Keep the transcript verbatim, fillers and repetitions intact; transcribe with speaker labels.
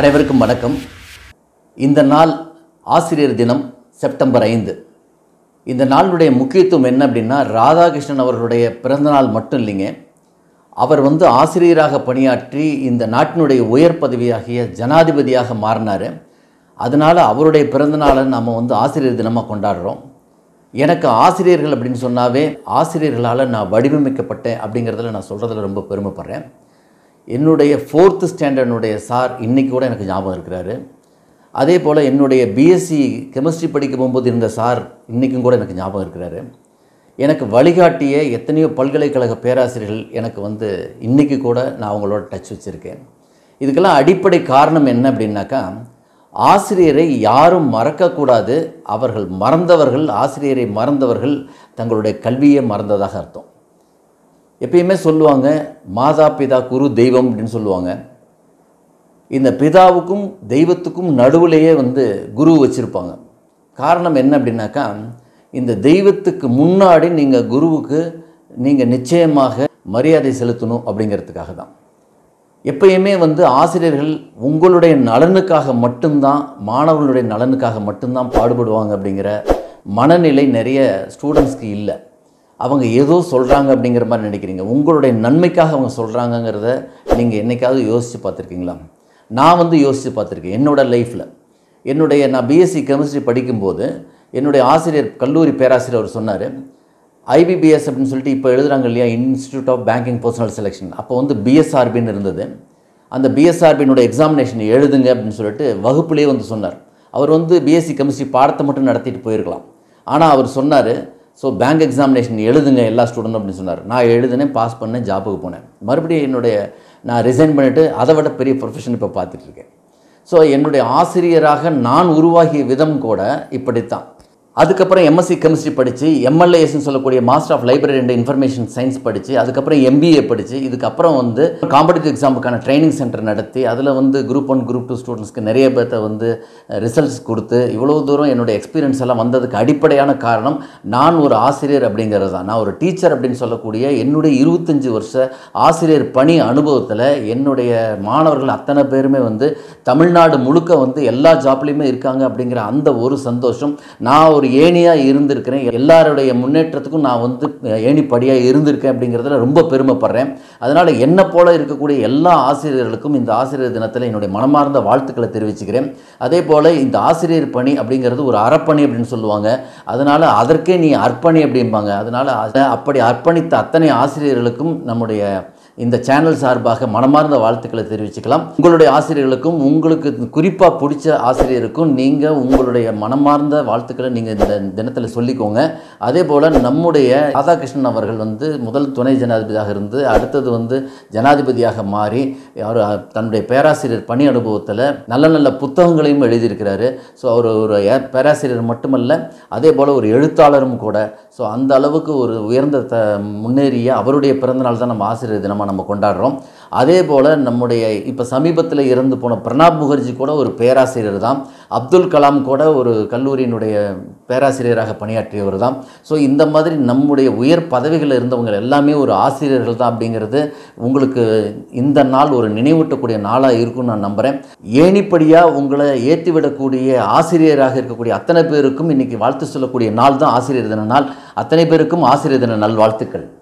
Speaker 1: அனைவருக்கும் வணக்கம். இந்த நாள் ஆசிரியர் தினம் செப்டம்பர் ஐந்து. இந்த நாளுடைய முக்கியத்துவம் என்ன அப்படின்னா, ராதாகிருஷ்ணன் அவர்களுடைய பிறந்தநாள் மட்டும் இல்லைங்க. அவர் வந்து ஆசிரியராக பணியாற்றி இந்த நாட்டினுடைய உயர் பதவியாகிய ஜனாதிபதியாக மாறினார். அதனால் அவருடைய பிறந்தநாளை நம்ம வந்து ஆசிரியர் தினமாக கொண்டாடுறோம். எனக்கு ஆசிரியர்கள் அப்படின்னு சொன்னாவே ஆசிரியர்களால் நான் வடிவமைக்கப்பட்டேன் அப்படிங்கிறதுல நான் சொல்கிறதுல ரொம்ப பெருமைப்படுறேன். என்னுடைய ஃபோர்த்து ஸ்டாண்டர்டுடைய சார் இன்றைக்கி கூட எனக்கு ஞாபகம் இருக்கிறாரு. அதே போல் என்னுடைய பிஎஸ்சி கெமிஸ்ட்ரி படிக்க போகும்போது இருந்த சார் இன்றைக்கும் கூட எனக்கு ஞாபகம் இருக்கிறாரு. எனக்கு வழிகாட்டிய எத்தனையோ பல்கலைக்கழக பேராசிரியர்கள் எனக்கு வந்து இன்றைக்கி கூட நான் அவங்களோட டச் வச்சுருக்கேன். இதுக்கெல்லாம் அடிப்படை காரணம் என்ன அப்படின்னாக்கா, ஆசிரியரை யாரும் மறக்கக்கூடாது. அவர்கள் மறந்தவர்கள், ஆசிரியரை மறந்தவர்கள் தங்களுடைய கல்வியை மறந்ததாக அர்த்தம். எப்பயுமே சொல்லுவாங்க, மாதா பிதா குரு தெய்வம் அப்படின்னு சொல்லுவாங்க. இந்த பிதாவுக்கும் தெய்வத்துக்கும் நடுவுலையே வந்து குரு வச்சுருப்பாங்க. காரணம் என்ன அப்படின்னாக்கா, இந்த தெய்வத்துக்கு முன்னாடி நீங்கள் குருவுக்கு நீங்கள் நிச்சயமாக மரியாதை செலுத்தணும் அப்படிங்கிறதுக்காக தான். எப்பயுமே வந்து ஆசிரியர்கள் உங்களுடைய நலனுக்காக மட்டும்தான், மாணவர்களுடைய நலனுக்காக மட்டும்தான் பாடுபடுவாங்க அப்படிங்கிற மனநிலை நிறைய ஸ்டூடெண்ட்ஸ்க்கு இல்லை. அவங்க ஏதோ சொல்கிறாங்க அப்படிங்கிற மாதிரி நினைக்கிறீங்க. உங்களுடைய நன்மைக்காக அவங்க சொல்கிறாங்கங்கிறத நீங்கள் என்றைக்காவது யோசித்து பார்த்துருக்கீங்களா? நான் வந்து யோசித்து பார்த்துருக்கேன். என்னோடய லைஃப்பில் என்னுடைய நான் பிஎஸ்சி கெமிஸ்ட்ரி படிக்கும்போது என்னுடைய ஆசிரியர், கல்லூரி பேராசிரியர் அவர் சொன்னார், ஐபிபிஎஸ் அப்படின்னு சொல்லிட்டு இப்போ எழுதுகிறாங்க இல்லையா, institute of banking personnel selection. அப்போ வந்து பிஎஸ்ஆர்பின்னு இருந்தது. அந்த பிஎஸ்ஆர்பியினுடைய எக்ஸாமினேஷன் எழுதுங்க அப்படின்னு சொல்லிட்டு வகுப்புலேயே வந்து சொன்னார். அவர் வந்து பிஎஸ்சி கெமிஸ்ட்ரி பாடத்தை மட்டும் நடத்திட்டு போயிருக்கலாம். ஆனால் அவர் சொன்னார், ஸோ பேங்க் எக்ஸாமினேஷன் எழுதுங்க எல்லா ஸ்டூடெண்ட் அப்படின்னு சொன்னார். நான் எழுதுனேன், பாஸ் பண்ணேன், ஜாபுக்கு போனேன். மறுபடியும் என்னுடைய நான் ரிசைன் பண்ணிவிட்டு அதை விட பெரிய ப்ரொஃபஷன் இப்போ பார்த்துட்ருக்கேன். ஸோ என்னுடைய ஆசிரியராக நான் உருவாகிய விதம் கூட இப்படித்தான். அதுக்கப்புறம் எம்எஸ்சி கெமிஸ்ட்ரி படித்து, எம்எல்ஏஎஸ்ன்னு சொல்லக்கூடிய master of library and information science படித்து, அதுக்கப்புறம் எம்பிஏ படித்து, இதுக்கப்புறம் வந்து காம்படிட்டிவ் எக்ஸாமுக்கான ட்ரைனிங் சென்டர் நடத்தி, அதில் வந்து குரூப் ஒன் குரூப் டூ ஸ்டூடெண்ட்ஸ்க்கு நிறைய பேர்த்த வந்து ரிசல்ட்ஸ் கொடுத்து, இவ்வளோ தூரம் என்னுடைய எக்ஸ்பீரியன்ஸ் எல்லாம் வந்ததுக்கு அடிப்படையான காரணம் நான் ஒரு ஆசிரியர் அப்படிங்கிறது தான். நான் ஒரு டீச்சர் அப்படின்னு சொல்லக்கூடிய என்னுடைய இருபத்தஞ்சி வருஷ ஆசிரியர் பணி அனுபவத்தில் என்னுடைய மாணவர்கள் அத்தனை பேருமே வந்து தமிழ்நாடு முழுக்க வந்து எல்லா ஜாப்லேயுமே இருக்காங்க அப்படிங்கிற அந்த ஒரு சந்தோஷம். நான் ஒரு ஏணியாக இருந்திருக்கிறேன், எல்லாருடைய முன்னேற்றத்துக்கும் நான் வந்து ஏணிப்படியாக இருந்திருக்கேன் அப்படிங்கிறதுல ரொம்ப பெருமைப்படுறேன். அதனால் என்னை போல இருக்கக்கூடிய எல்லா ஆசிரியர்களுக்கும் இந்த ஆசிரியர் தினத்தில் என்னுடைய மனமார்ந்த வாழ்த்துக்களை தெரிவிச்சுக்கிறேன். அதே போல் இந்த ஆசிரியர் பணி அப்படிங்கிறது ஒரு அறப்பணி அப்படின்னு சொல்லுவாங்க. அதனால் அதற்கே நீ அர்ப்பணி அப்படிம்பாங்க. அதனால் அப்படி அர்ப்பணித்த அத்தனை ஆசிரியர்களுக்கும் நம்முடைய இந்த சேனல் சார்பாக மனமார்ந்த வாழ்த்துக்களை தெரிவிச்சுக்கலாம். உங்களுடைய ஆசிரியர்களுக்கும் உங்களுக்கு குறிப்பாக பிடிச்ச ஆசிரியருக்கும் நீங்கள் உங்களுடைய மனமார்ந்த வாழ்த்துக்களை நீங்கள் இந்த தினத்தில் சொல்லிக்கோங்க. அதே போல் நம்முடைய ராதாகிருஷ்ணன் அவர்கள் வந்து முதல் துணை ஜனாதிபதியாக இருந்து அடுத்தது வந்து ஜனாதிபதியாக மாறி அவர் தன்னுடைய பேராசிரியர் பணி அனுபவத்தில் நல்ல நல்ல புத்தகங்களையும் எழுதியிருக்கிறாரு. ஸோ அவர் ஒரு பேராசிரியர் மட்டுமல்ல, அதே போல் ஒரு எழுத்தாளரும் கூட. ஸோ அந்த அளவுக்கு ஒரு உயர்ந்த த முன்னேறிய அவருடைய பிறந்தநாள் தான் நம்ம ஆசிரியர் தினமாக நம்ம கொண்டாடுறோம். அதே போல் நம்முடைய இப்போ சமீபத்தில் இறந்து போன பிரணாப் முகர்ஜி கூட ஒரு பேராசிரியர் தான். அப்துல் கலாம் கூட ஒரு கல்லூரியினுடைய பேராசிரியராக பணியாற்றியவர் தான். ஸோ இந்த மாதிரி நம்முடைய உயர் பதவிகளில் இருந்தவங்க எல்லாமே ஒரு ஆசிரியர்கள் தான் அப்படிங்கிறது உங்களுக்கு இந்த நாள் ஒரு நினைவூட்டக்கூடிய நாளாக இருக்கும்னு நான் நம்புகிறேன். ஏணிப்படியாக உங்களை ஏற்றிவிடக்கூடிய ஆசிரியராக இருக்கக்கூடிய அத்தனை பேருக்கும் இன்றைக்கி வாழ்த்து சொல்லக்கூடிய நாள் தான் ஆசிரியர் தின நாள். அத்தனை பேருக்கும் ஆசிரியர் தின நல்வாழ்த்துக்கள்.